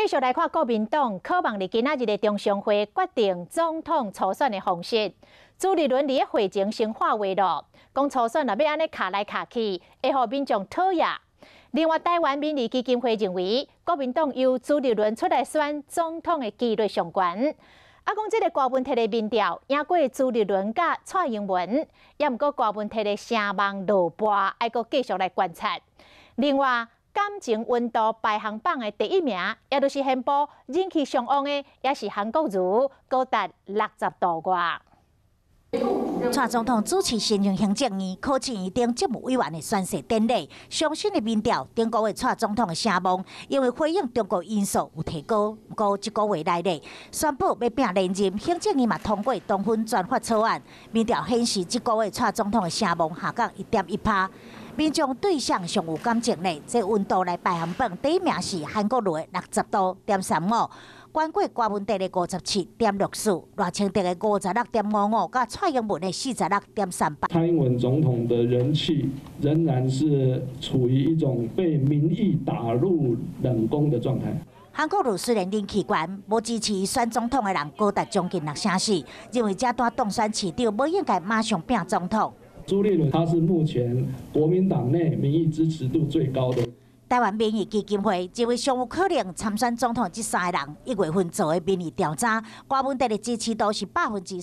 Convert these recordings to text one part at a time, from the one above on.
继续来看国民党渴望伫今仔日的中常会决定总统初选的方式。朱立伦伫会前先发话咯，讲初选若要安尼卡来卡去，会互民众讨厌。另外，台湾民意基金会认为，国民党由朱立伦出来选总统的几率上悬。啊，讲这个高问题的民调赢过朱立伦甲蔡英文，也毋过高问题的声望落败，还阁继续来观察。另外，感情温度排行榜的第一名，也就是宣布人气上旺的，也是韩国瑜，高达60度外。 蔡总统主持新任行政院考试院顶职务委员的宣誓典礼，上新的民调顶个月蔡总统的声望，因为回应中国因素有提高，不过一个月内咧宣布要拼连任，行政院嘛通过同婚专法草案，民调显示这个月蔡总统的声望下降1.1%。民众对象上有感情呢，这温度来排行榜第一名是韩国瑜的60度.35。关过高文地的57.64，赖清德的56.55，甲蔡英文的46.38。 蔡英文总统的人气仍然是处于一种被民意打入冷宫的状态。 韩国瑜虽然人气悬，无支持选总统的人高达将近6成4，认为这段当选市长不应该马上拼总统。 朱立伦他是目前国民党内民意支持度最高的。 台湾民意基金会认为，上有可能参选总统这3个人，1月份做的民意调查，高文地的支持度是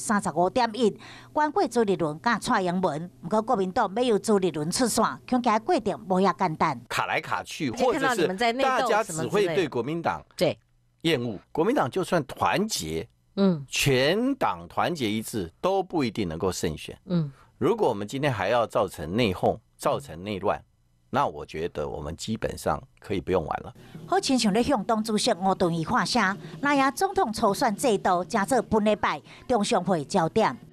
35.1%，关过朱立伦甲蔡英文。不过国民党要由朱立伦出选，恐惊过程无遐简单。 卡来卡去，或者是大家只会对国民党厌恶。国民党就算团结，全党团结一致，都不一定能够胜选。如果我们今天还要造成内讧、造成内乱，那我觉得我们基本上可以不用玩了。 好亲像咧向党主席吴敦义发声，那赢总统初选制度加做本礼拜中常会焦点。